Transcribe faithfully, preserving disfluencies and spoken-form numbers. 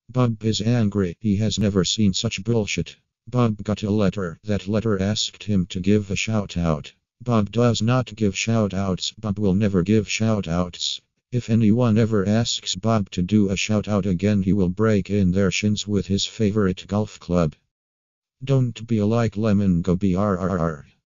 Bob is angry. He has never seen such bullshit. Bob got a letter. That letter asked him to give a shout out. Bob does not give shout outs. Bob will never give shout outs. If anyone ever asks Bob to do a shout out again, he will break in their shins with his favorite golf club. Don't be like Lemon, go B R R R.